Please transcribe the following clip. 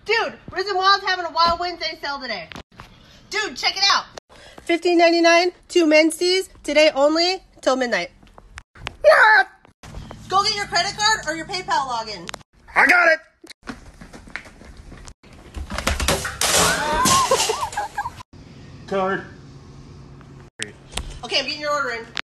Dude, RIZNWILD's having a Wild Wednesday sale today. Dude, check it out. $15.99, 2 Wednesdays, today only, till midnight. Go get your credit card or your PayPal login. I got it. Card. Okay, I'm getting your order in.